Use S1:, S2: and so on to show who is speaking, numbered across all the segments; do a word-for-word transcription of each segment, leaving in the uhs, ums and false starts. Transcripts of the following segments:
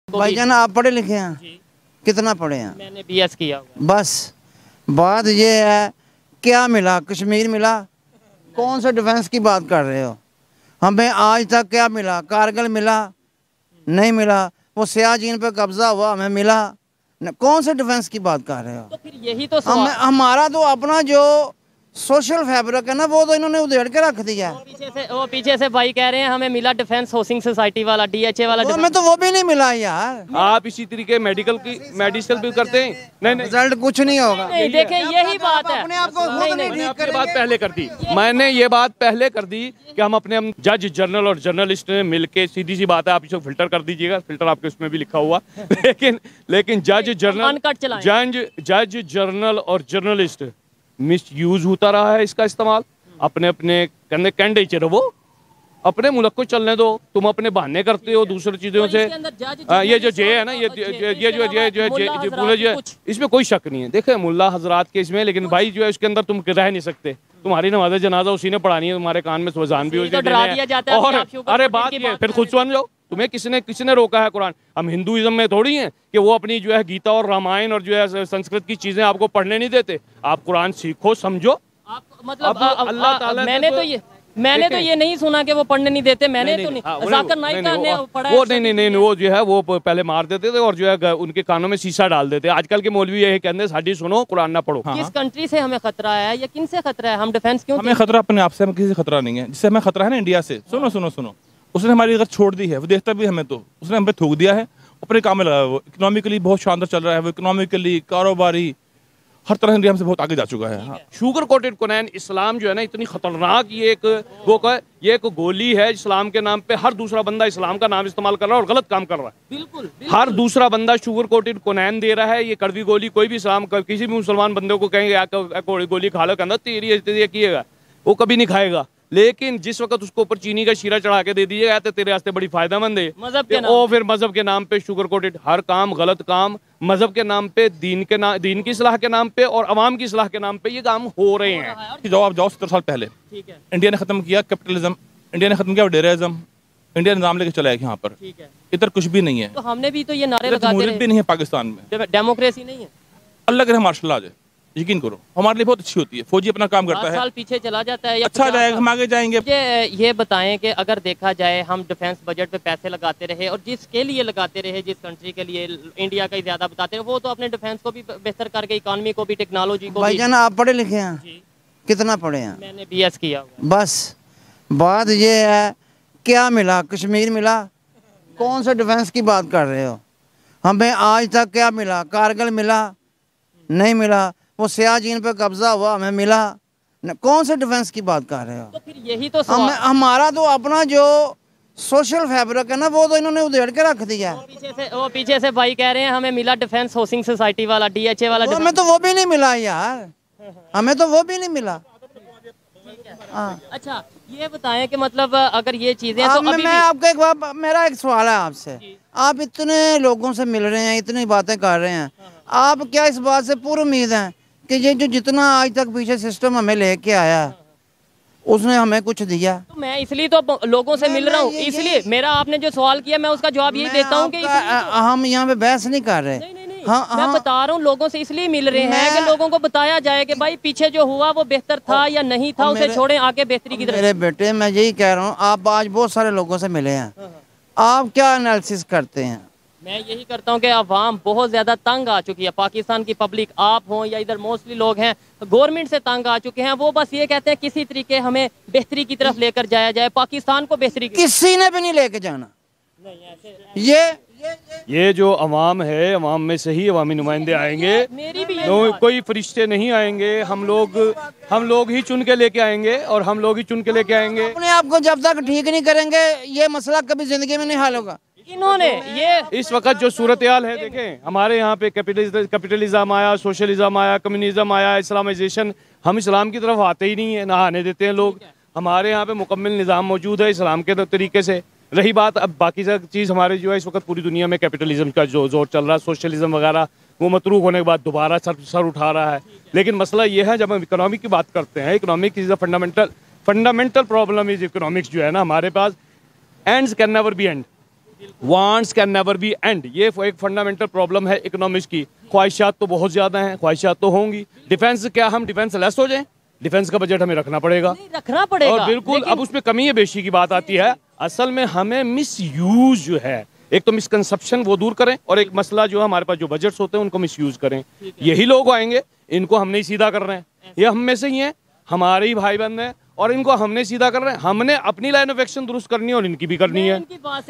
S1: भाईजान आप पढ़े लिखे हैं? कितना पढ़े हैं?
S2: मैंने बीएस किया हुआ।
S1: बस बात ये है, क्या मिला? कश्मीर मिला? कौन सा डिफेंस की बात कर रहे हो? हमें आज तक क्या मिला? कारगिल मिला? नहीं मिला। वो सियाचिन पे कब्जा हुआ, हमें मिला? न, कौन से डिफेंस की बात कर रहे हो?
S2: तो फिर यही तो
S1: हम, हमारा तो अपना जो सोशल फैब्रिक है ना, वो तो इन्होंने उधेड़ के रख दिया।
S2: वो पीछे से वो पीछे से भाई कह रहे हैं हमें मिला डिफेंस हाउसिंग सोसाइटी वाला, डीएचए वाला।
S1: हमें तो वो भी नहीं मिला यार।
S3: आप इसी तरीके मेडिकल की मेडिकल भी करते हैं? नहीं नहीं,
S1: रिजल्ट कुछ नहीं होगा।
S2: नहीं देखें, यही बात है।
S1: अपने आप को खुद
S2: नहीं,
S1: नहीं
S2: नहीं,
S1: ठीक
S3: ये बात
S1: करेंगे।
S3: पहले कर दी मैंने ये बात पहले कर दी कि हम अपने हम जज जर्नल और जर्नलिस्ट ने मिलके, सीधी सी बात है, आप इसको फिल्टर कर दीजिएगा, फिल्टर आपके उसमें भी लिखा हुआ लेकिन लेकिन जज जर्नल
S2: अनकट चलाएं।
S3: जज जज जर्नल और जर्नलिस्ट मिस यूज होता रहा है इसका इस्तेमाल। अपने अपने कहने कैंडे च रहो, अपने मुल्क को चलने दो। तुम अपने बहाने करते हो दूसरी चीजों से। आ, ये जो जे है ना, ये ये ये जो ये जो जो इसमें कोई शक नहीं है। देखे मुल्ला हजरात के इसमें, लेकिन भाई जो है उसके अंदर तुम रह नहीं सकते। तुम्हारी नमाज जनाजा उसी ने पढ़ानी है, तुम्हारे कान में वजान भी हो जाए। और अरे बात ये फिर खुद सुन जाओ, तुम्हें किसने किसने रोका है? कुरान। हम हिंदुइज्म में थोड़ी हैं कि वो अपनी जो है गीता और रामायण और जो है संस्कृत की चीजें आपको पढ़ने नहीं देते। आप कुरान सीखो, समझो।
S2: आप मतलब अल्लाह ताला मैंने तो ये मैंने तो ये नहीं सुना कि वो पढ़ने नहीं देते। मैंने तो नहीं, जाकिर नाइक ने पढ़ा है।
S3: वो नहीं नहीं नहीं वो जो है वो पहले मार देते थे और जो है उनके कानों में शीशा डाल देते। आजकल के मौलवी यही कहते हैं साडी सुनो, कुरान ना पढ़ो।
S2: किस कंट्री से हमें खतरा है या किन से खतरा है? हम डिफेंस क्यों?
S4: हमें खतरा अपने आप से, हमें किसी से खतरा नहीं है। जिससे हमें खतरा है ना इंडिया से। सुनो सुनो सुनो, उसने हमारी अगर छोड़ दी है, वो देखता भी हमें, तो उसने हमें थूक दिया है, अपने काम में लगा है। वो इकोनॉमिकली बहुत शानदार चल रहा है, वो इकोनॉमिकली, कारोबारी, हर तरह इंडिया से बहुत आगे जा चुका है। हाँ।
S3: शुगर कोटेड कुनैन इस्लाम जो है ना, इतनी खतरनाक ये एक वो का ये एक गोली है इस्लाम के नाम पे। हर दूसरा बंदा इस्लाम का नाम इस्तेमाल कर रहा है और गलत काम कर रहा है।
S2: बिल्कुल, बिल्कुल।
S3: हर दूसरा बंदा शुगर कोटेड कुनैन दे रहा है। ये कड़वी गोली कोई भी इस्लाम किसी भी मुसलमान बंदे को कहेंगे गोली खा लो, कहना तेरी किएगा, वो कभी नहीं खाएगा। लेकिन जिस वक्त उसको ऊपर चीनी का शीरा चढ़ा के दे दिया तो तेरे वास्ते बड़ी फायदेमंद है।
S2: मजहब के नाम
S3: ओ फिर मजहब के नाम पे शुगर कोटेड हर काम, गलत काम मजहब के नाम पे, दीन के नाम, दीन की सलाह के नाम पे और अवाम की सलाह के नाम पे ये काम हो रहे हैं।
S4: जाओ आप जाओ सत्तर साल पहले
S2: ठीक है,
S4: इंडिया ने खत्म किया कैपिटलिज्म, इंडिया ने खत्म किया डेरिज्म, इंडिया निजाम लेके चला है यहाँ पर।
S2: ठीक है,
S4: इधर कुछ भी नहीं है।
S2: तो हमने भी तो ये नारे लगाते रहे।
S4: भी नहीं है पाकिस्तान में,
S2: डेमोक्रेसी नहीं है।
S4: अल्लाह करे मार्शल आ जाए, यकीन करो हमारे लिए बहुत अच्छी होती है। फौजी अपना काम करता है,
S2: साल पीछे चला जाता है,
S4: अच्छा जाएगा, हम आगे जाएंगे।
S2: ये ये बताएं कि अगर देखा जाए हम डिफेंस बजट पे पैसे लगाते रहे और जिसके लिए लगाते रहे, जिस कंट्री के लिए, इंडिया का ही ज्यादा बताते रहे, वो तो अपने डिफेंस को भी बेहतर करके, इकोनॉमी को भी, टेक्नोलॉजी को भी।
S1: भाईजान आप पढ़े लिखे हैं? कितना पढ़े हैं?
S2: मैंने बीएस किया हुआ।
S1: बस बात ये है, क्या मिला? कश्मीर मिला? कौन सा डिफेंस की बात कर रहे हो? हमें आज तक क्या मिला? कारगिल मिला? नहीं मिला। वो सियाचिन पे कब्जा हुआ, हमें मिला? न, कौन से डिफेंस की बात कर रहे हो?
S2: तो फिर यही तो
S1: हम, हमारा तो अपना जो सोशल फैब्रिक है ना, वो तो इन्होंने उधेड़ के रख दिया।
S2: वो पीछे से वो पीछे से भाई कह रहे हैं हमें मिला डिफेंस हाउसिंग सोसाइटी वाला, डीएचए वाला।
S1: हमें तो वो भी नहीं मिला यार, हमें तो वो भी नहीं मिला। हाँ।
S2: अच्छा ये बताएं कि मतलब अगर ये चीजें तो
S1: मैं,
S2: अभी
S1: मैं आपको एक बात, मेरा एक सवाल है आपसे। आप इतने लोगों से मिल रहे हैं, इतनी बातें कर रहे हैं, आप क्या इस बात से पूरी उम्मीद है कि ये जो जितना आज तक पीछे सिस्टम हमें लेके आया उसने हमें कुछ दिया?
S2: तो मैं इसलिए तो लोगों से मिल रहा हूँ, इसलिए मेरा आपने जो सवाल किया मैं उसका जवाब यही देता हूँ कि
S1: हम यहाँ पे बहस नहीं कर रहे।
S2: नहीं, नहीं, नहीं। हाँ, मैं हाँ, बता रहा हूँ लोगों से इसलिए मिल रहे हैं कि लोगों को बताया जाए कि भाई पीछे जो हुआ वो बेहतर था या नहीं था, उसे छोड़ें, आके बेहतरी की तरफ।
S1: मेरे बेटे मैं यही कह रहा हूँ, आप आज बहुत सारे लोगों से मिले हैं, आप क्या एनालिसिस करते हैं?
S2: मैं यही करता हूँ कि अवाम बहुत ज़्यादा तंग आ चुकी है। पाकिस्तान की पब्लिक, आप हों या इधर मोस्टली लोग हैं, गवर्नमेंट से तंग आ चुके हैं। वो बस ये कहते हैं किसी तरीके हमें बेहतरी की तरफ लेकर जाया जाए, पाकिस्तान को बेहतरी।
S1: किसी ने भी नहीं लेके जाना। नहीं, ऐसे ये
S3: ये जो अवाम है, अवाम में से ही अवामी नुमाइंदे आएंगे।
S2: मेरी भी
S3: नो, कोई फरिश्ते नहीं आएंगे। हम लोग हम लोग ही चुन के लेके आएंगे और हम लोग ही चुन के लेके आएंगे।
S1: अपने आप को जब तक ठीक नहीं करेंगे ये मसला कभी जिंदगी में नहीं हल होगा।
S2: इन्होंने ये
S3: इस वक्त जो सूरत हाल है, देखें हमारे यहाँ पे कैपिटलिज्म आया, सोशलिज्म आया, कम्युनिज्म आया, इस्लामाइजेशन। हम इस्लाम की तरफ आते ही नहीं है, ना आने देते हैं लोग। हमारे यहाँ पे मुकम्मल निज़ाम मौजूद है इस्लाम के तरीके से। रही बात अब बाकी सब चीज़ हमारे जो है इस वक्त पूरी दुनिया में कैपिटलिज्म का जो जोर चल रहा है, सोशलिज्म वगैरह, वो मतरूक होने के बाद दोबारा सर सर उठा रहा है। लेकिन मसला ये है, जब हम इकोनॉमी की बात करते हैं, economic is a fundamental fundamental problem is economics जो है ना हमारे पास, ends can never be end. Wants can never be end, ये एक फंडामेंटल प्रॉब्लम है इकोनॉमिक्स की। ख्वाहिशात तो बहुत ज्यादा हैं, ख्वाहिशात तो होंगी। डिफेंस, क्या हम डिफेंस लेस हो जाएं? डिफेंस का बजट हमें रखना पड़ेगा,
S2: नहीं, रखना पड़ेगा
S3: और बिल्कुल अब उसमें कमी है बेशी की बात आती है। असल में हमें मिस यूज जो है, एक तो मिसकंसेप्शन वो दूर करें, और एक मसला जो है हमारे पास जो बजट्स होते हैं उनको मिस यूज करें। यही लोग आएंगे, इनको हमने ही सीधा कर रहे हैं, ये हम में से ही हैं, हमारे ही भाई बंद हैं, और इनको हमने सीधा कर रहे हैं। हमने अपनी लाइन ऑफ एक्शन दुरुस्त करनी है और इनकी भी करनी है।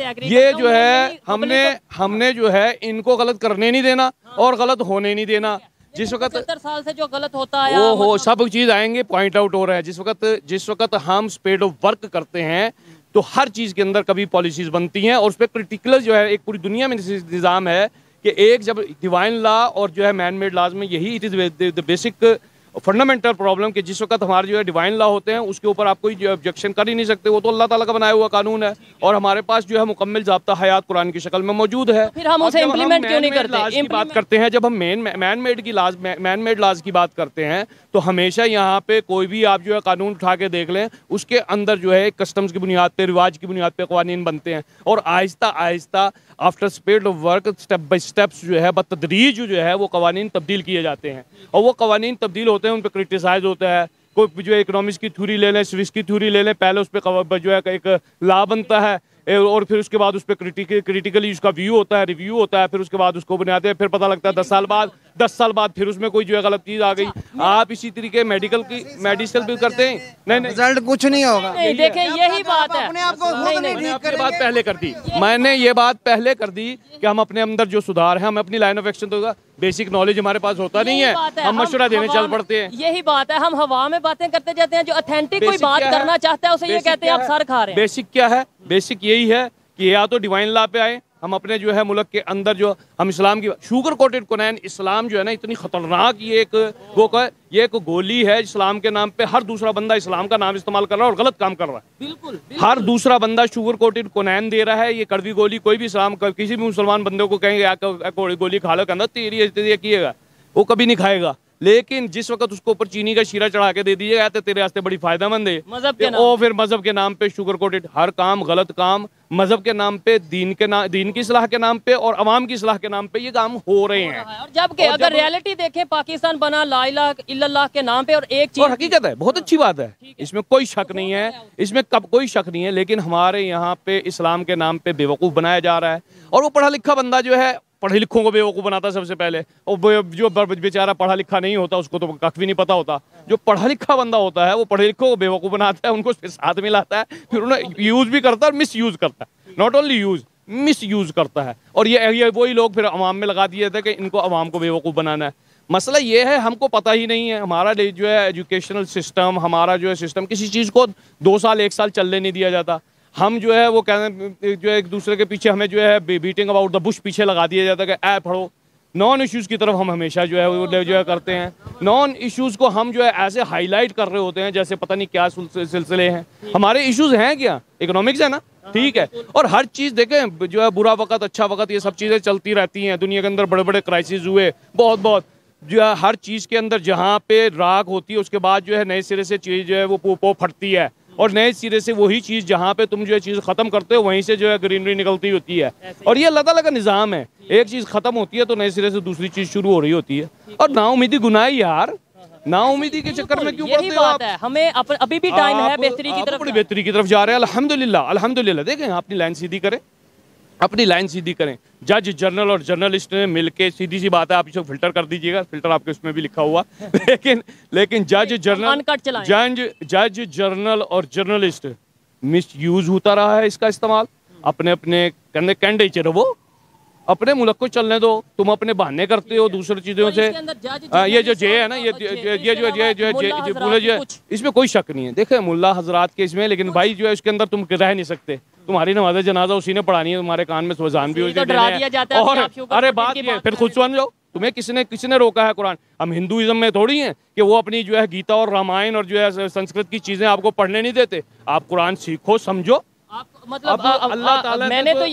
S3: ये जो है हमने हमने जो है इनको गलत करने नहीं देना और गलत होने नहीं देना। जिस वक्त
S2: सत्तर साल से जो गलत होता है
S3: वो हो सब चीज आएंगे, पॉइंट आउट हो रहा है। जिस वक्त जिस वक्त हम स्पेड ऑफ वर्क करते हैं तो हर चीज के अंदर कभी पॉलिसीज बनती हैं, और उस पर क्रिटिकल जो है एक पूरी दुनिया में निज़ाम है कि एक जब डिवाइन लॉ और जो है मैन मेड लॉज में यही it is the basic fundamental problem कि जिस वक्त हमारे जो है डिवाइन लॉ होते हैं उसके ऊपर आप कोई ऑब्जेक्शन कर ही नहीं सकते, वो तो अल्लाह ताला का बनाया हुआ कानून है, और हमारे पास जो है मुकम्मल ज़ाब्ता हयात कुरान की शक्ल में मौजूद है।
S2: फिर हम उसे इम्प्लीमेंट क्यों नहीं करते?
S3: लॉज की बात करते हैं, जब हम मेन मैन मेड की लॉज मैन मेड लॉज की बात करते हैं तो हमेशा यहाँ पे कोई भी आप जो है कानून उठा के देख लें, उसके अंदर जो है कस्टम्स की बुनियाद पे, रिवाज की बुनियाद पे कानून बनते हैं, और आहिस्ता आहिस्ता after speed of work step by steps जो है बतदरीज जो है वो कवानीन तब्दील किए जाते हैं, और वो कवानीन तब्दील होते हैं, उन पर क्रिटिसाइज होता है। कोई जो है इकोनॉमिक्स की थ्योरी ले लें, स्विस की थ्योरी ले लें, पहले उस पर जो है एक लॉ बनता है, और फिर उसके बाद उस पर क्रिटिकल क्रिटिकली उसका व्यू होता है, रिव्यू होता है, फिर उसके बाद उसको बनाते हैं, फिर पता लगता है दस साल बाद दस साल बाद फिर उसमें कोई जो है गलत चीज आ गई। आप इसी तरीके मेडिकल की मेडिसिन भी करते हैं, नहीं नहीं
S1: रिजल्ट कुछ नहीं होगा।
S2: नहीं, देखें यही बात है।
S1: अपने आप को खुद नहीं
S3: मैंने
S1: ठीक
S3: आपकी बात पहले कर दी, मैंने ये बात पहले कर दी कि हम अपने अंदर जो सुधार है, हम अपनी लाइन ऑफ एक्शन तो बेसिक नॉलेज हमारे पास होता नहीं है, हम मशवरा देने चल पड़ते हैं।
S2: यही बात है, हम हवा में बातें करते जाते हैं। जो ऑथेंटिक कोई बात करना चाहता है उसे ये कहते हैं आप सर खा रहे हैं।
S3: बेसिक क्या है? बेसिक यही है कि या तो डिवाइन लॉ पे आए, हम अपने जो है मुल्क के अंदर जो हम इस्लाम की शुगर कोटेड कुनैन इस्लाम जो है ना इतनी खतरनाक ये एक वो का ये एक गोली है इस्लाम के नाम पे। हर दूसरा बंदा इस्लाम का नाम इस्तेमाल कर रहा है और गलत काम कर रहा है।
S2: बिल्कुल, बिल्कुल।
S3: हर दूसरा बंदा शुगर कोटेड कुनैन दे रहा है। ये कड़वी गोली कोई भी इस्लाम का किसी भी मुसलमान बंदे को कहेंगे गोली खा लो, कहना तेरी किएगा, वो कभी नहीं खाएगा। लेकिन जिस वक्त उसको ऊपर चीनी का शीरा चढ़ा के दे दिया तो तेरे वास्ते बड़ी फायदेमंद है,
S2: मजहब के नाम
S3: ओ फिर मजहब के नाम पे शुगर कोटेड हर काम, गलत काम मजहब के नाम पे, दीन के नाम, दीन की सलाह के नाम पे और अवाम की सलाह के नाम पे ये काम हो रहे हैं।
S2: और जबकि
S3: और
S2: अगर
S3: जब-
S2: रियलिटी देखें, पाकिस्तान बना ला इलाहा इल्लल्लाह के नाम पे, और एक चीज
S3: और हकीकत है, बहुत अच्छी बात है, इसमें कोई शक नहीं है, इसमें कब कोई शक नहीं है। लेकिन हमारे यहाँ पे इस्लाम के नाम पे बेवकूफ़ बनाया जा रहा है, और वो पढ़ा लिखा बंदा जो है पढ़े लिखों को बेवकूफ़ बनाता है सबसे पहले। और जो बेचारा पढ़ा लिखा नहीं होता उसको तो कख भी नहीं पता होता। जो पढ़ा लिखा बंदा होता है वो पढ़े लिखों को बेवकूफ़ बनाता है, उनको फिर साथ में लाता है, फिर उन्हें यूज़ भी करता है और मिस यूज़ करता है। Not only use, misuse करता है। और ये ये वही लोग फिर अवाम में लगा दिए थे कि इनको अवाम को बेवकूफ़ बनाना है। मसला ये है हमको पता ही नहीं है। हमारा जो है एजुकेशनल सिस्टम, हमारा जो है सिस्टम किसी चीज़ को दो साल एक साल चलने नहीं दिया जाता। हम जो है वो कहते जो है एक दूसरे के पीछे हमें जो है बीटिंग अबाउट द बुश पीछे लगा दिया जाता है कि ऐ पढ़ो। नॉन इश्यूज़ की तरफ हम हमेशा जो है वो जो है करते हैं। नॉन इश्यूज़ को हम जो है ऐसे हाईलाइट कर रहे होते हैं जैसे पता नहीं क्या सिलसिले हैं। हमारे इश्यूज़ हैं क्या? इकोनॉमिक्स है ना, ठीक है। और हर चीज़ देखें जो है बुरा वक्त अच्छा वक्त ये सब चीज़ें चलती रहती हैं। दुनिया के अंदर बड़े बड़े क्राइसिस हुए बहुत बहुत, जो है हर चीज़ के अंदर जहाँ पे राख होती है उसके बाद जो है नए सिरे से चीज़ जो है वो पो फटती है, और नए सिरे से वही चीज़ जहाँ पे तुम जो है चीज़ ख़त्म करते हो वहीं से जो है ग्रीनरी निकलती होती है। और ये अल्लाह ताला का निज़ाम है, एक चीज़ ख़त्म होती है तो नए सिरे से दूसरी चीज़ शुरू हो रही होती है। और नाउमीदी गुनाह है यार, नाउमीदी के चक्कर में क्यों पड़ते हो आप?
S2: है हमें अप, अभी भी टाइम है बेहतरी की तरफ,
S3: बड़ी बेहतरी की तरफ जा रहे हैं। अल्हम्दुलिल्लाह अल्हम्दुलिल्लाह। देखें अपनी लाइन सीधी करें, अपनी लाइन सीधी करें। जज, जर्नल और जर्नलिस्ट ने मिलके, सीधी सी बात है, आप इसको फिल्टर कर दीजिएगा, फिल्टर आपके उसमें भी लिखा हुआ लेकिन लेकिन जज, जर्नल, जज जज जर्नल और जर्नलिस्ट मिस यूज होता रहा है इसका इस्तेमाल। अपने अपने कहने कैंडे च रहो, अपने मुल्क को चलने दो, तुम अपने बहाने करते हो दूसरी चीजों से। आ, ये जो जे है ना, ये ये जो ये जो बोले जो इसमें कोई शक नहीं है। देखे मुल्ला हजरात के इसमें, लेकिन भाई जो है इसके अंदर तुम रह नहीं सकते। तुम्हारी नमाज जनाजा उसी ने पढ़ानी है, तुम्हारे कान में सुजान भी
S2: तो डरा दिया जाता है।
S3: और अरे बात ये फिर खुद सुन जाओ, तुम्हें किसने किसने रोका है? कुरान। हम हिंदुइज्म में थोड़ी हैं कि वो अपनी जो है गीता और रामायण और जो है संस्कृत की चीजें आपको पढ़ने नहीं देते। आप कुरान सीखो, समझो।
S2: मतलब अल्लाह ताला मैंने तो ये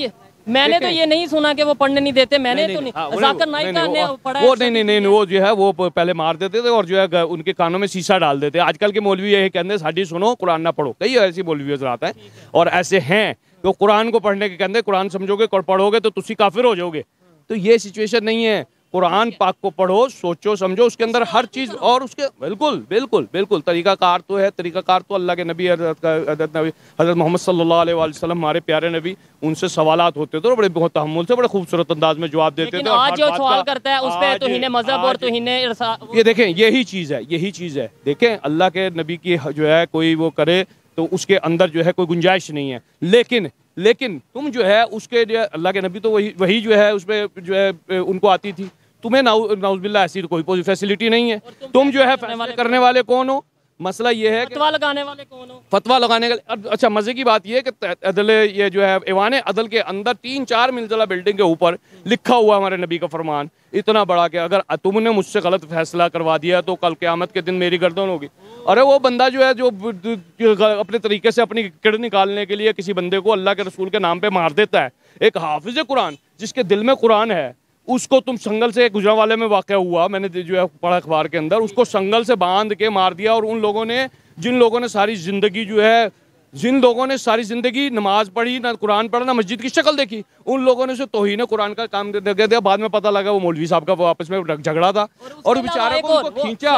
S2: मैंने तो ये नहीं सुना कि वो पढ़ने नहीं देते, मैंने तो नहीं, जाकिर नाइक का ने पढ़ा
S3: वो नहीं नहीं नहीं वो जो है वो पहले मार देते थे और जो है उनके कानों में शीशा डाल देते। आजकल के मौलवी यही कहते हैं साड़ी सुनो कुरान ना पढ़ो, कई ऐसी मौलवी हज़रात हैं और ऐसे हैं तो कुरान को पढ़ने के कहते कुरान समझोगे और पढ़ोगे तो तुसी काफिर हो जाओगे। तो ये सिचुएशन नहीं है। कुरान पाक को पढ़ो, सोचो समझो, उसके अंदर हर चीज़ और उसके बिल्कुल बिल्कुल बिल्कुल तरीक़ाकार तो है। तरीक़ाकार तो अल्लाह के नबी हज़रत मोहम्मद सल्लल्लाहु अलैहि वसल्लम हमारे प्यारे नबी, उनसे सवालात होते थे और बड़े बहुत तहम्मुल से बड़े खूबसूरत अंदाज में जवाब देते थे।
S2: आज जो सवाल करता है उस पे तौहीन मज़हब और तौहीन
S3: ये देखें यही चीज़ है, यही चीज़ है। देखें अल्लाह के नबी की जो है कोई वो करे तो उसके अंदर जो है कोई गुंजाइश नहीं है। लेकिन लेकिन तुम जो है उसके जो अल्लाह के नबी तो वही वही जो है उसमें जो है उनको आती थी, तुम्हें नाउज़ुबिल्लाह ऐसी तो कोई फैसिलिटी नहीं है। तुम जो है फैसले करने वाले कौन हो? मसला ये है कि
S2: फतवा लगाने वाले कौन हो?
S3: फतवा लगाने का अच्छा मजे की बात ये है कि अदल ये जो है ईवान अदल के अंदर तीन चार मंजिला बिल्डिंग के ऊपर लिखा हुआ हमारे नबी का फरमान इतना बड़ा कि अगर तुमने मुझसे गलत फैसला करवा दिया तो कल क़यामत के दिन मेरी गर्दन होगी। अरे वो बंदा जो है जो अपने तरीके से अपनी किड़ निकालने के लिए किसी बंदे को अल्लाह के रसूल के नाम पे मार देता है, एक हाफिज कुरान जिसके दिल में कुरान है, उसको तुम संगल से गुजरांवाले में वाक़या हुआ, मैंने जो है पढ़ा अखबार के अंदर, उसको संगल से बांध के मार दिया। और उन लोगों ने जिन लोगों ने सारी ज़िंदगी जो है जिन लोगों ने सारी ज़िंदगी नमाज पढ़ी, ना कुरान पढ़ा, ना मस्जिद की शक्ल देखी, उन लोगों ने उसे तौहीन कुरान का काम दे दिया। बाद में पता लगा वो मौलवी साहब का वो आपस में झगड़ा था और बेचारे को उनको खींचा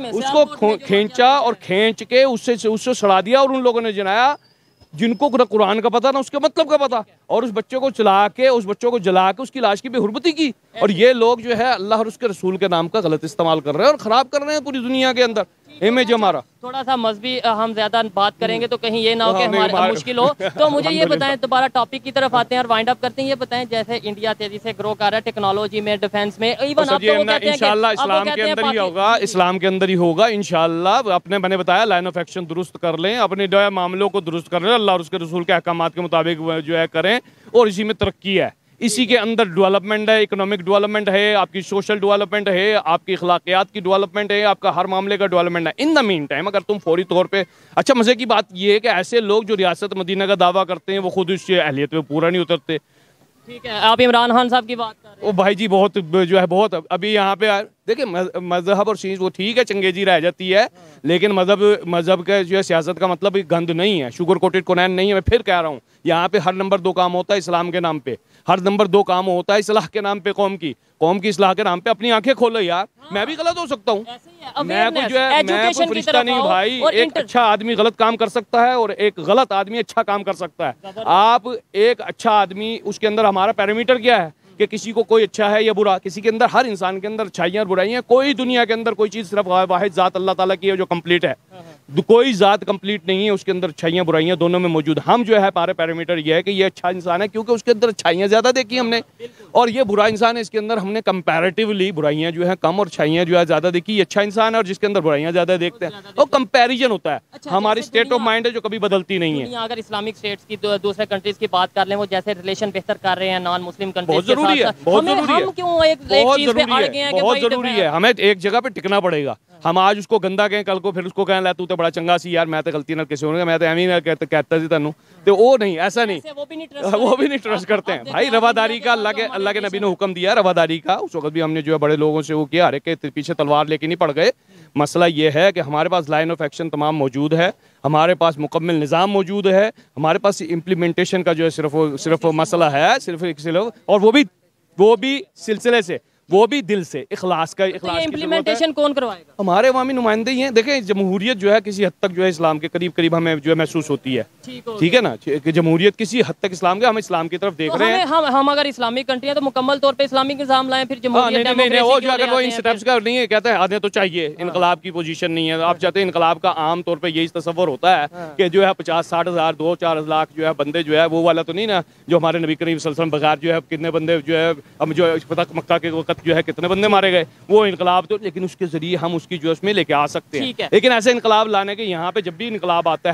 S3: उसको खींचा और खींच के उससे उससे सड़ा दिया। और उन लोगों ने जनाया जिनको ना कुरान का पता ना उसके मतलब का पता, और उस बच्चे को चला के उस बच्चों को जला के उसकी लाश की बेहुरमती की। और ये लोग जो है अल्लाह और उसके रसूल के नाम का गलत इस्तेमाल कर रहे हैं और ख़राब कर रहे हैं पूरी दुनिया के अंदर इमेज हमारा।
S2: थोड़ा सा मजहबी हम ज्यादा बात करेंगे तो कहीं ये ना हो कि हमारे मुश्किल हो। तो मुझे ये बताएं, दोबारा टॉपिक की तरफ आते हैं और वाइंड अप करते हैं। ये बताएं जैसे इंडिया तेजी से ग्रो कर रहा है टेक्नोलॉजी में, डिफेंस में, इवन आप तो वो कहते हैं
S3: इंशाल्लाह इस्लाम के अंदर ही होगा, इस्लाम के अंदर ही होगा इंशाल्लाह। अपने मैंने बताया लाइन ऑफ एक्शन दुरुस्त कर लें, अपने जो है मामलों को दुरुस्त कर लें, अल्लाह और उसके रसूल के अहकामात के मुताबिक जो है करें और इसी में तरक्की है। इसी के अंदर डेवलपमेंट है, इकोनॉमिक डेवलपमेंट है, आपकी सोशल डेवलपमेंट है, आपकी अखलाकियात की डेवलपमेंट है, आपका हर मामले का डेवलपमेंट है। इन द मीन टाइम अगर तुम फौरी तौर पे अच्छा मज़े की बात ये है कि ऐसे लोग जो रियासत मदीना का दावा करते हैं वो खुद इस अहलियत में पूरा नहीं उतरते।
S2: ठीक है, आप इमरान खान साहब की बात कर रहे हैं।
S3: ओ भाई जी बहुत जो है बहुत अभी यहाँ पे देखिए मजहब और चीज़ वो ठीक है, चंगेजी रह जाती है, लेकिन मजहब मजहब का जो है सियासत का मतलब गंद नहीं है, शुगर कोटेड कोनैन नहीं है। मैं फिर कह रहा हूँ यहाँ पे हर नंबर दो काम होता है इस्लाम के नाम पे, हर नंबर दो काम होता है इस्लाह के नाम पे, कौम की कौम की इस्लाह के नाम पे। अपनी आंखें खोलो यार, मैं भी गलत हो सकता हूँ, मैं कोई जो है मैं कोई फरिश्ता नहीं भाई। एक अच्छा आदमी गलत काम कर सकता है और एक गलत आदमी अच्छा काम कर सकता है। आप एक अच्छा आदमी उसके अंदर हमारा पैरामीटर क्या है कि किसी को कोई अच्छा है या बुरा, किसी के अंदर हर इंसान के अंदर अच्छाइयाँ और बुराइयाँ। कोई दुनिया के अंदर कोई चीज़ सिर्फ वाहिद ज़ात अल्लाह ताला की है जो कंप्लीट है, कोई ज़ात कंप्लीट नहीं है, उसके अंदर अच्छाइयाँ बुराइयाँ दोनों में मौजूद। हम जो है हमारे पैरामीटर ये है कि ये अच्छा इंसान है क्योंकि उसके अंदर अच्छाइयाँ ज़्यादा देखी हमने, और ये बुरा इंसान है इसके अंदर हमने कंपैरेटिवली बुराइयाँ जो है कम और अच्छाइयाँ जो है ज़्यादा देखी। ये अच्छा इंसान है और जिसके अंदर बुराइयाँ ज़्यादा देखते हैं, और कंपेरिजन होता है। हमारी स्टेट ऑफ माइंड है जो कभी बदलती नहीं है।
S2: अगर इस्लामिक स्टेट्स की दूसरे कंट्रीज की बात कर लें, वो जैसे रिलेशन बेहतर कर रहे हैं नॉन मुस्लिम कंट्रीज
S3: बहुत जरूरी है, बहुत जरूरी है,
S2: हम क्यों एक चीज पे अड़ गए हैं कि
S3: बहुत जरूरी है, हमें एक जगह पे टिकना पड़ेगा। हम आज उसको गंदा कहें, कल को फिर उसको कहें ला तू तो बड़ा चंगा सी यार, मैं तो गलती ना किसी होने मैं तो एवं ही कहता सी तेनू, तो वो नहीं, ऐसा नहीं,
S2: वो भी नहीं
S3: वो भी नहीं ट्रस्ट करते हैं भाई। रवादारी का अल्लाह के अल्लाह के नबी ने हुक्म दिया रवादारी का, उस वक्त भी हमने जो है बड़े लोगों से वो किया, हर एक के पीछे तलवार लेके नहीं पड़ गए। मसला ये है कि हमारे पास लाइन ऑफ एक्शन तमाम मौजूद है, हमारे पास मुकम्मल निज़ाम मौजूद है, हमारे पास इम्प्लीमेंटेशन का जो है सिर्फ सिर्फ मसला है, सिर्फ सिर्फ और वो भी वो भी सिलसिले से, वो भी दिल से, इखलास का इखलास
S2: तो इम्प्लीमेंटेशन कौन करवाएगा?
S3: हमारे अवामी नुमाइंदे ही हैं। देखें जमहूरियत जो है किसी हद तक जो है इस्लाम के करीब करीब हमें जो है महसूस होती है, ठीक है ना, कि जमहूरियत किसी हद तक इस्लाम के, हम इस्लाम की तरफ देख
S2: तो
S3: रहे हैं।
S2: हम हम अगर इस्लामिक कंट्री है तो मुकम्मल तौर पे इस्लामिक निज़ाम लाएं, फिर जमहूरियत
S3: नहीं नहीं वो जो अगर वो इन स्टेप्स का नहीं है, कहते हैं आधे तो चाहिए, इनकलाब की पोजीशन नहीं है। आप चाहते हैं इनकलाब का आम तौर पर यही तस्वर होता है कि जो है पचास साठ हज़ार दो चार लाख जो है बंदे जो है वो वाला तो नहीं ना, जो हमारे नबी करीम सल्लल्लाहु अलैहि वसल्लम बगैर जो है कितने बंदे जो है हम जो पता मक्का के वक्त जो है कितने बंदे मारे गए, वो इनकलाब तो, लेकिन उसके जरिए हम उसकी जो उसमें लेके आ सकते हैं। लेकिन ऐसे इनकलाब लाने के यहाँ पे जब भी इनकलाब आता है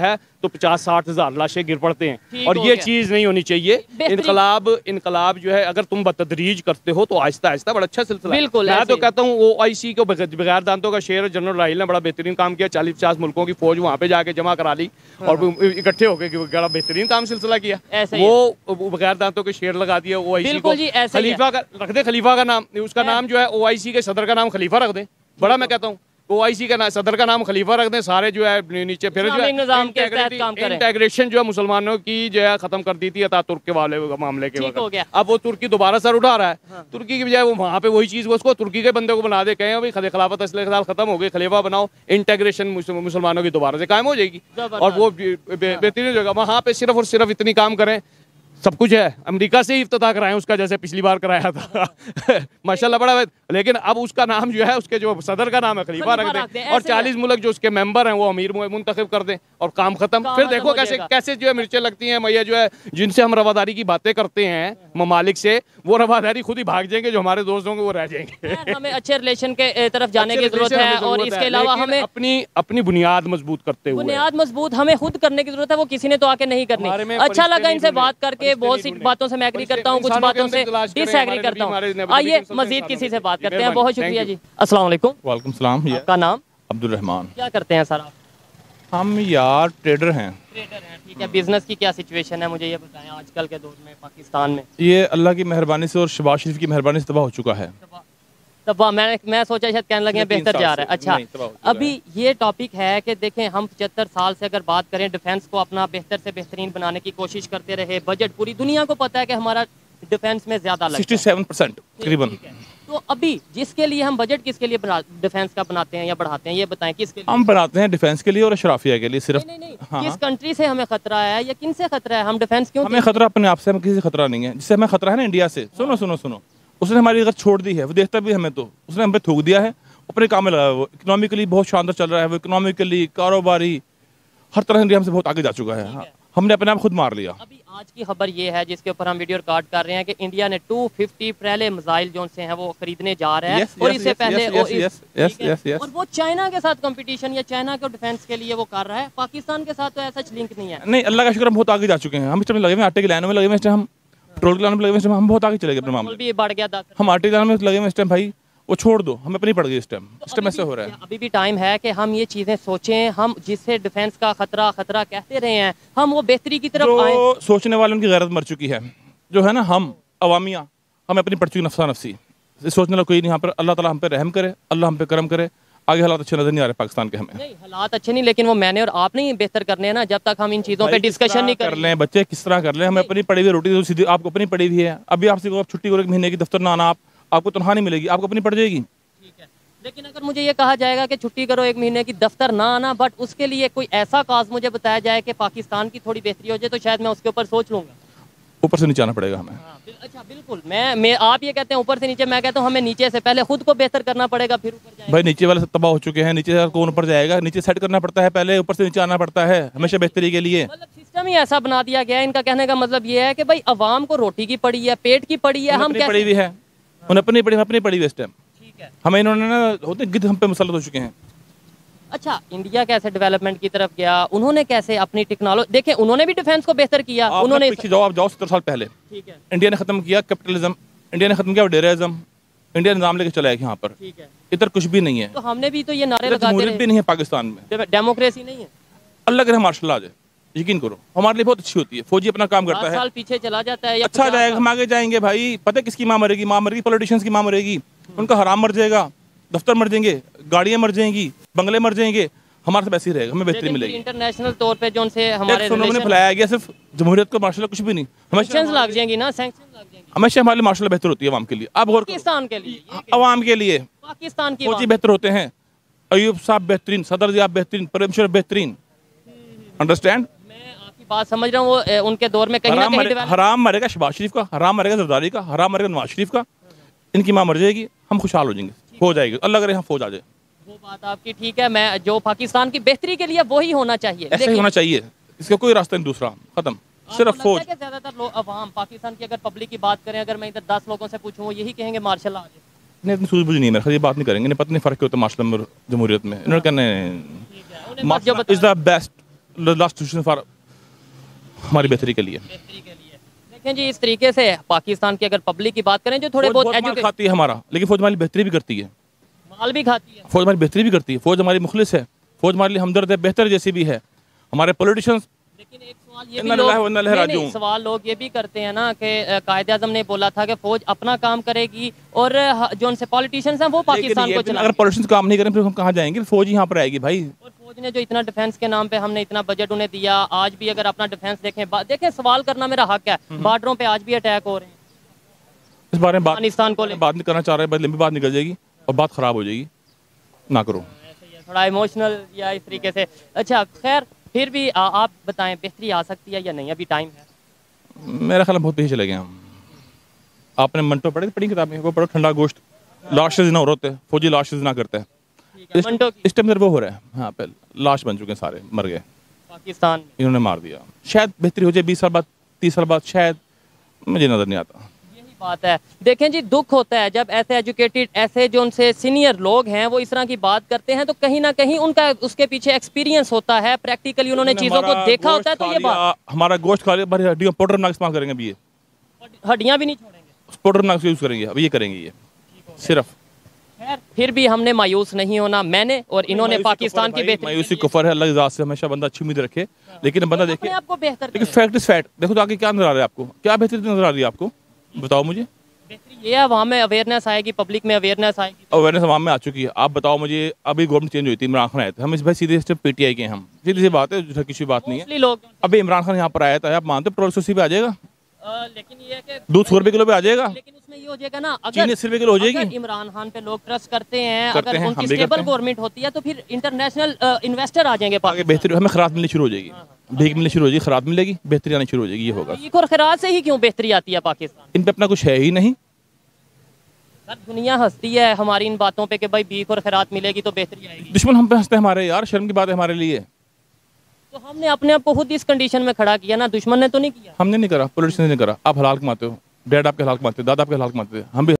S3: तो पचास साठ हजार लाशें गिर पड़ते हैं,
S2: ठीक
S3: और
S2: हो
S3: ये
S2: गया।
S3: चीज़ नहीं होनी चाहिए।
S2: बेहतरीन-
S3: इनकलाब इनकलाब जो है अगर तुम बतदरीज करते हो तो आहिस्ता आहिस्ता बड़ा अच्छा सिलसिला है।
S2: बिल्कुल,
S3: मैं
S2: ऐसे
S3: तो
S2: ही।
S3: कहता हूँ ओ आई सी को बगैर दांतों का शेर जनरल राहिल ने बड़ा बेहतरीन काम किया। चालीस पचास मुल्कों की फौज वहाँ पे जाके जमा करा ली और इकट्ठे होकर बड़ा बेहतरीन काम सिलसिला किया।
S2: ऐसे ही है।
S3: वो बगैर दांतों के शेर लगा दिया ओ आई सी को।
S2: बिल्कुल जी, ऐसे ही है।
S3: खलीफा का रख दे, खलीफा का नाम, उसका नाम जो है ओ आई सी के सदर का नाम खलीफा रख दे। बड़ा मैं कहता हूँ ओ आई सी का ना, सदर का नाम खलीफा रख दें, सारे जो है नीचे फिर जो है
S2: इस्लामिक निज़ाम के तहत काम करें।
S3: इंटेग्रेशन जो है मुसलमानों की जो है खत्म कर दी थी अतातुर्क के वाले मामले के
S2: ठीक हो गया।
S3: वक्त। अब वो तुर्की दोबारा सर उठा रहा है। तुर्की की बजाय वो वहाँ पे वही चीज़ उसको तुर्की के बंदे को बना दे, कहें भाई खले खिलाफत असले के साथ खत्म हो गई, खलीफा बनाओ, इंटेग्रेशन मुसलमानों की दोबारा से कायम हो जाएगी और वो बेहतरीन हो जाएगा। वहाँ पे सिर्फ और सिर्फ इतनी काम करें, सब कुछ है, अमेरिका से ही इफ्तिताह कराएं उसका जैसे पिछली बार कराया था माशाल्लाह बड़ा। लेकिन अब उसका नाम जो है उसके जो सदर का नाम है खलीफा रख दें और चालीस मुल्क जो उसके मेंबर हैं वो अमीर मुंतखब कर दें और काम खत्म। फिर देखो कैसे कैसे जो है मिर्चें लगती हैं मैया जो है जिनसे हम रवादारी की बातें करते हैं ममालिक से, वो रवादारी खुद ही भाग जाएंगे, जो हमारे दोस्त होंगे वो रह जाएंगे।
S2: हमें अच्छे रिलेशन के तरफ जाने की जरूरत है और इसके अलावा हमें
S3: अपनी अपनी बुनियाद मजबूत करते हुए
S2: बुनियाद मजबूत हमें खुद करने की जरूरत है, वो किसी ने तो आके नहीं करनी। अच्छा लगा इनसे बात करके, बहुत सी बातों से मैं एग्री करता हूँ, कुछ बातों से डिसएग्री करता हूँ। आइए मजीद किसी से बात करते हैं। बहुत शुक्रिया जी। अस्सलाम वालेकुम।
S4: वालेकुम सलाम।
S2: आपका नाम?
S4: अब्दुल रहमान।
S2: क्या करते हैं सर आप?
S4: हम यार ट्रेडर हैं।
S2: ट्रेडर हैं, ठीक है। बिजनेस की क्या सिचुएशन है मुझे ये बताएं आजकल के दौर में पाकिस्तान में?
S4: ये अल्लाह की मेहरबानी से और शहबाज शरीफ की मेहरबानी से तबाह हो चुका है।
S2: तबाह मैं मैं सोचा शायद कहने लगे बेहतर जा रहा है। अच्छा, अभी ये टॉपिक है कि देखें हम पचहत्तर साल से अगर बात करें डिफेंस को अपना बेहतर से बेहतरीन बनाने की कोशिश करते रहे, बजट पूरी दुनिया को पता है कि हमारा डिफेंस में ज्यादा लगता है
S4: सड़सठ परसेंट तकरीबन।
S2: तो अभी जिसके लिए हम बजट किसके लिए डिफेंस का बनाते हैं या बढ़ाते हैं, ये बताएं किसके लिए?
S4: हम बनाते हैं डिफेंस के लिए और अशराफिया के लिए सिर्फ।
S2: नहीं, नहीं, नहीं।
S4: हाँ।
S2: किस कंट्री से हमें खतरा है या किन से खतरा है? हम डिफेंस क्यों?
S4: हमें खतरा अपने आप से, हमें किसी से खतरा नहीं है। जिससे हमें खतरा है ना इंडिया से। सुनो सुनो सुनो, उसने हमारी अगर छोड़ दी है, वो देखता भी हमें, तो उसने हम पे थूक दिया है, अपने काम में लगा है। वो इकोनॉमिकली बहुत शानदार चल रहा है, वो इकोनॉमिकली कारोबारी हर तरह इंडिया हमसे बहुत आगे जा चुका है। हाँ, हमने अपने आप खुद मार लिया।
S2: अभी आज की खबर ये है जिसके ऊपर हम वीडियो रिकॉर्ड कर रहे हैं कि इंडिया ने दो सौ पचास पहले मिसाइल जो से हैं वो खरीदने जा रहा है।
S4: yes,
S2: और
S4: yes,
S2: इससे
S4: yes,
S2: पहले
S4: yes,
S2: और
S4: yes,
S2: इस-
S4: yes,
S2: ठीक है?
S4: yes, yes.
S2: और वो चाइना के साथ कंपटीशन या चाइना के डिफेंस के लिए वो कर रहा है, पाकिस्तान के साथ तो ऐसा लिंक नहीं है।
S4: नहीं, अल्लाह का शुक्र हम बहुत आगे जा चुके हैं। हम इस टाइम लगे हुए हैं, आटे की लाइनों में लगे हुए हैं, इस टाइम हम पेट्रोल की लाइनों में लगे हुए हैं, इस टाइम हम बहुत आगे चले गए अपने मामले।
S2: भी बढ़ गया दस।
S4: हम आटे की लाइनों में लगे हुए हैं इस टाइम, भाई वो छोड़ दो, हमें अपनी पड़ गई इस टाइम। इस टाइम ऐसा हो रहा है।
S2: अभी भी टाइम है कि हम ये चीजें सोचें, हम जिससे डिफेंस का खतरा खतरा कहते रहे हैं, हम वो बेहतरी की तरफ आए।
S4: जो सोचने वाले उनकी गैरत मर चुकी है, जो है ना हम अवामिया, हमें अपनी पड़ चुकी नफसा नफसी। सोचने वाला कोई नहीं यहाँ पर। अल्लाह ताला हम पे रहम करे, अल्लाह हम पे करम करे। आगे हालात अच्छे नजर नहीं आ रहे पाकिस्तान के हमें।
S2: नहीं, हालात अच्छे नहीं, लेकिन वो मैंने और आपने ही बेहतर करने हैं ना। जब तक हम इन चीजों पे डिस्कशन नहीं
S4: कर
S2: कर
S4: लें, बच्चे किस तरह कर लें, हमें अपनी पड़ी हुई रोटी तो सीधी आपको अपनी पड़ी हुई है। अभी आपसे को छुट्टी करो एक महीने की, दफ्तर ना आना, आप आपको तनख्वाह नहीं मिलेगी, आपको अपनी पड़ जाएगी।
S2: ठीक है, लेकिन अगर मुझे ये कहा जाएगा कि छुट्टी करो एक महीने की, दफ्तर ना आना, बट उसके लिए कोई ऐसा काज मुझे बताया जाए कि पाकिस्तान की थोड़ी बेहतरी हो जाए, तो शायद मैं उसके ऊपर सोच लूंगा।
S4: ऊपर से नीचे आना पड़ेगा हमें।
S2: हाँ, बिल- अच्छा बिल्कुल। मैं मैं आप ये कहते हैं ऊपर से नीचे, मैं कहता हूँ हमें नीचे से पहले खुद को बेहतर करना पड़ेगा, फिर ऊपर जाएगा।
S4: भाई नीचे वाले सब तबाह हो चुके हैं, नीचे से कौन ऊपर जाएगा? नीचे सेट करना पड़ता है पहले, ऊपर से नीचे आना पड़ता है हमेशा बेहतरी के लिए।
S2: मतलब सिस्टम ही ऐसा बना दिया गया है। इनका कहने का मतलब ये है कि भाई अवाम को रोटी की पड़ी है, पेट की पड़ी है, हम
S4: अपनी पड़ी
S2: कैसे?
S4: हुई है, उन्हें अपनी पड़ी अपनी पड़ी हुई इस टाइम।
S2: ठीक है।
S4: हमें इन्होंने ना होते गिद्ध हम पे मुसल्लत हो चुके हैं।
S2: अच्छा, इंडिया कैसे डेवलपमेंट की तरफ गया, उन्होंने कैसे अपनी टेक्नोलॉजी, देखें उन्होंने भी डिफेंस को बेहतर किया।
S4: आप
S2: उन्होंने
S4: पीछे जाओ, आप जाओ सत्तर साल पहले।
S2: ठीक है,
S4: इंडिया ने खत्म किया कैपिटलिज्म, इंडिया ने खत्म किया वडेरिज्म, इंडिया ने नाम लेके चला है यहाँ पर।
S2: ठीक है।
S4: इधर कुछ भी नहीं है,
S2: तो हमने भी तो ये नारे
S4: इधर
S2: लगाते
S4: जमहूरियत भी
S2: रहे,
S4: नहीं है पाकिस्तान में।
S2: डे- डेमोक्रेसी नहीं है।
S4: अल्लाह करे मार्शल आ जाए, यकीन करो हमारे लिए बहुत अच्छी होती है। फौजी अपना काम करता
S2: दस
S4: है,
S2: साल पीछे चला जाता है या
S4: अच्छा
S2: पचास
S4: जाएगा,
S2: साल।
S4: हम आगे जाएंगे। भाई पता है किसकी माँ मरेगी? माँ मरेगी पॉलिटिशियंस की माँ मरेगी, उनका हराम मर जाएगा, दफ्तर मर जाएंगे, गाड़ियाँ मर जाएंगी, बंगले मर जाएंगे, हमारे से वैसे ही रहेगा, हमें बेहतरी
S2: लेकिन
S4: मिलेगी।
S2: इंटरनेशनल तौर पे जो उनसे हमारे
S4: एक सुनो ने
S2: relation-
S4: फैलाया गया सिर्फ जमहूरियत को, मार्शल कुछ भी नहीं। हमेशा
S2: sanctions लग जाएंगी ना, sanctions लग जाएंगी
S4: हमेशा हमारे लिए मार्शल बेहतर होती है आवाम के लिए। आप गौर करो,
S2: पाकिस्तान के लिए, ये
S4: आवाम के लिए
S2: पाकिस्तान की
S4: फौजी
S2: आवाम।
S4: बेहतर होते हैं, अयूब साहब बेहतरीन, सदर जी आप बेहतरीन, परम शरीफ बेहतरीन। अंडरस्टैंड?
S2: मैं आपकी बात समझ रहा हूँ। वो ए, उनके दौर में कहीं ना
S4: हराम
S2: कहीं
S4: मरे,
S2: develop-
S4: हराम मरेगा शहबाज शरीफ का, हराम मरेगा जरदारी का, हराम मरेगा नवाज शरीफ का, इनकी माँ मर जाएगी, हम खुशहाल हो जाएंगे, हो जाएगी। अल्लाह करे यहाँ फौज आ जाए।
S2: वो बात आपकी ठीक है। मैं जो पाकिस्तान की बेहतरी के लिए वही होना चाहिए,
S4: ऐसा ही होना चाहिए, इसका कोई रास्ता नहीं दूसरा, खत्म। सिर्फ फौज।
S2: ज्यादातर लोग अवाम पाकिस्तान की अगर पब्लिक की बात करें, अगर मैं इधर दस लोगों से पूछूं, वो यही कहेंगे मार्शल आ जाए।
S4: इन्हें इतनी सूझबूझ नहीं है मेरे ख्याल, ये बात नहीं करेंगे, इन्हें पता नहीं फर्क क्या होता है मार्शल में और जमहूरियत में। इन्होंने कहना
S2: उन्हें बस जो
S4: है is the best last decision for हमारी बेहतरी के लिए।
S2: बेहतरी के लिए देखें जी, इस तरीके से पाकिस्तान की अगर पब्लिक की बात करें जो थोड़े बहुत
S4: माल
S2: एजुकेट
S4: खाती है हमारा, लेकिन फौज हमारी बेहतरी भी करती है,
S2: माल भी खाती है,
S4: फौज हमारी बेहतरी भी करती है, फौज हमारी मुखलिस है, फौज हमारे लिए हमदर्द है, बेहतर जैसी भी है। हमारे पॉलिटिशियंस,
S2: लेकिन एक सवाल ये भी
S4: इन्ना
S2: लोग
S4: लिल्लाहि व इन्ना इलैहि
S2: नहीं, नहीं,
S4: राजिऊन।
S2: सवाल लोग ये भी करते हैं ना कि कायदे आज़म ने बोला था कि फौज अपना काम करेगी और ह- जो उनसे पॉलिटिशियंस हैं वो पाकिस्तान को
S4: अगर
S2: चलाएंगे।
S4: पॉलिटिशियंस काम नहीं करें फिर हम कहाँ जाएंगे? फौज यहाँ पर आएगी भाई।
S2: और फौज ने जो इतना डिफेंस के नाम पे हमने इतना बजट उन्हें दिया, आज भी अगर अपना डिफेंस देखें, बा- देखें सवाल करना मेरा हक है, बॉर्डरों पे आज भी अटैक हो रहे हैं।
S4: इस बारे में बात
S2: अफगानिस्तान को ले-
S4: बात नहीं करना चाह रहे, बस लंबी बात निकल जाएगी और बात खराब हो जाएगी, ना करो।
S2: ऐसे ही है, थोड़ा इमोशनल या इस तरीके से। अच्छा खैर, फिर भी आ, आप बताएं बेहतरी आ सकती है या नहीं? अभी टाइम है।
S4: मेरा ख्याल बहुत पीछे चले गए हम। आपने मंटो पढ़ी पढ़ी किताबें? वो पढ़ो, ठंडा गोश्त, लाश ना हो रहे, फौजी लाश ना करते हैं।
S2: ठीक है, मंटो की
S4: इस टाइम वो हो रहा है, हाँ पे लाश बन चुके हैं, सारे मर गए,
S2: पाकिस्तान में
S4: इन्होंने मार दिया। शायद बेहतरी हो जाए बीस साल बाद, तीस साल बाद, शायद, मुझे नजर नहीं आता।
S2: यही बात है। देखें जी, दुख होता है जब ऐसे एजुकेटेड, ऐसे जो उनसे सीनियर लोग हैं वो इस तरह की बात करते हैं, तो कहीं ना कहीं उनका उसके पीछे एक्सपीरियंस होता है, प्रैक्टिकली उन्होंने चीज़ों को देखा होता है। तो ये बात,
S4: हमारा गोश्त खा लिया, हमारी हड्डियों पाउडर नाक इस्तेमाल करेंगे अभी, ये
S2: हड्डियां भी नहीं छोड़ेंगे,
S4: पाउडर नाक यूज़ करेंगे अभी, ये करेंगे ये सिर्फ।
S2: खैर फिर भी हमने मायूस नहीं होना, मैंने और इन्होंने
S4: मायूसी
S2: पाकिस्तान
S4: कुफर
S2: की
S4: है भाई,
S2: बेहतरी
S4: मायूसी कुफर है, अल्लाह की ज़ात से हमेशा बंदा अच्छी उम्मीद रखे, लेकिन बंदा
S2: अपने
S4: देखे,
S2: आप को बेहतर
S4: लेकिन
S2: करें।
S4: Fact is fact. देखो तो आगे क्या नजर आ रहा है आपको, क्या बेहतरी नजर आ रही है आपको, बताओ मुझे।
S2: बेहतरी ये है, वहाँ में अवेयरनेस आएगी, पब्लिक में अवेयरनेस आएगी।
S4: अवेयरनेस आवाम में आ चुकी है। आप बताओ मुझे, अभी गवर्नमेंट चेंज हुई थी, इमरान खान आए थे, हम इस भाई सीधे सिर्फ पीटीआई के हैं, हम सीधी सी बात है, जो किसी बात नहीं है।
S2: मोस्टली लोग
S4: अभी इमरान खान यहाँ पर आया था, आप मानते पेट्रोल सौ अस्सी पे आ जाएगा,
S2: अ, लेकिन ये है कि
S4: दूध सौ रुपए किलो पे आ जाएगा,
S2: लेकिन उसमें ये हो जाएगा ना,
S4: चीनी
S2: अगर
S4: अस्सी रुपए किलो हो
S2: अगर
S4: जाएगी।
S2: इमरान खान पे लोग ट्रस्ट करते हैं,
S4: करते
S2: अगर
S4: हैं,
S2: उनकी
S4: हम भी
S2: स्टेबल
S4: करते हैं।
S2: गवर्नमेंट होती है तो फिर इंटरनेशनल इन्वेस्टर आ जाएंगे
S4: आगे
S2: पाकिस्तान।
S4: बेहतरी, हमें खराब मिलनी शुरू हो जाएगी, भीख मिलनी शुरू हो जाएगी, खराब मिलेगी, बेहतरी आनी शुरू हो जाएगी, ये होगा।
S2: भीख और खैरात से ही क्यों बेहतरी आती है पाकिस्तान?
S4: इन पे अपना कुछ है ही नहीं।
S2: सर दुनिया हंसती है हमारी इन बातों पे कि भाई भीख और खैरात मिलेगी तो बेहतरी आएगी,
S4: दुश्मन हम पे हंसते हैं हमारे, यार शर्म की बात है हमारे लिए।
S2: तो हमने अपने आप को खुद इस कंडीशन में खड़ा किया ना, दुश्मन ने तो नहीं किया।
S4: हमने नहीं करा, पॉलिटिशियन ने नहीं करा। आप हलाल कमाते हो, डैड आपके हलाल कमाते, दादा आपके हलाल कमाते, हम भी